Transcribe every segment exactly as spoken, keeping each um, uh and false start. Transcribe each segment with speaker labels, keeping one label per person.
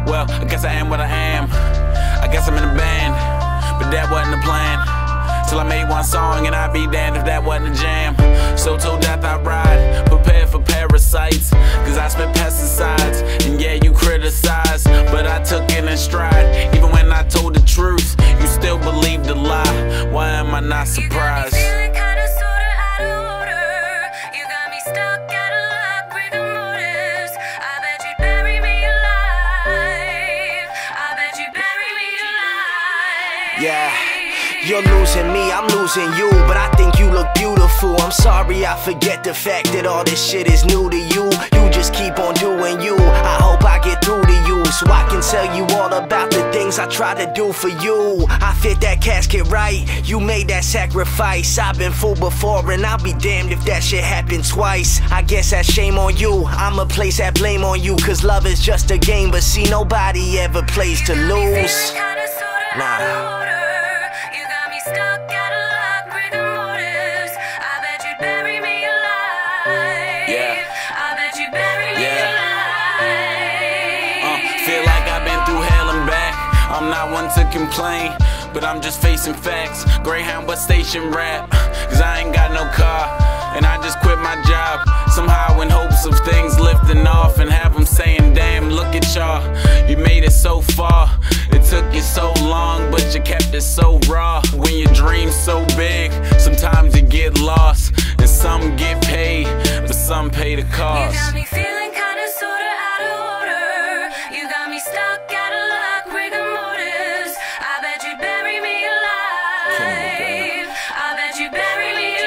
Speaker 1: Well, I guess I am what I am. I guess I'm in a band, but that wasn't the plan. Till I made one song and I'd be damned if that wasn't a jam. So till death I ride, prepared for parasites, cause I spit pesticides. And yeah, you criticize, but I took it in stride. Even when I told the truth, you still believed the lie. Why am I not surprised?
Speaker 2: You got me feeling kinda sorta out of order. You got me stuck out of luck, rigor mortis. I bet you'd bury me alive. I bet you'd bury me alive.
Speaker 3: Yeah. You're losing me, I'm losing you, but I think you look beautiful. I'm sorry I forget the fact that all this shit is new to you. You just keep on doing you. I hope I get through to you, so I can tell you all about the things I try to do for you. I fit that casket right, you made that sacrifice. I've been fooled before and I'll be damned if that shit happened twice. I guess that's shame on you, I'ma place that blame on you, cause love is just a game, but see, nobody ever plays to lose. Nah.
Speaker 2: Stuck out of luck, rigor mortis. I bet you'd bury me alive.
Speaker 1: Yeah.
Speaker 2: I bet you'd bury me
Speaker 1: Yeah.
Speaker 2: alive.
Speaker 1: Uh, feel like I've been through hell and back. I'm not one to complain, but I'm just facing facts. Greyhound bus station rap, cause I ain't got no car, and I just quit my job. Somehow in hopes of things lifting off and have them saying, damn, look at y'all, you made it so far. It took you so long, but you kept it so raw. When your dream's so big, sometimes you get lost, and some get paid, but some pay the cost.
Speaker 2: You got me feeling kinda sorta out of order. You got me stuck out of luck, rigor mortis. I bet you'd bury me alive. I bet you'd bury me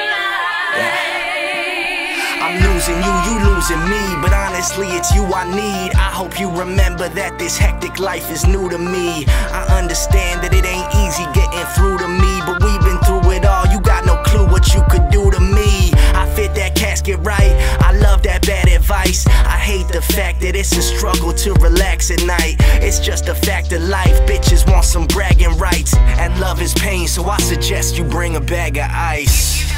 Speaker 2: alive.
Speaker 3: I'm losing you, you losing me, but honestly it's you I need. I hope you remember that this hectic life is new to me. I understand that it ain't easy getting through to me, but we've been through it all, you got no clue what you could do to me. I fit that casket right, I love that bad advice. I hate the fact that it's a struggle to relax at night. It's just a fact of life, bitches want some bragging rights, and love is pain, so I suggest you bring a bag of ice.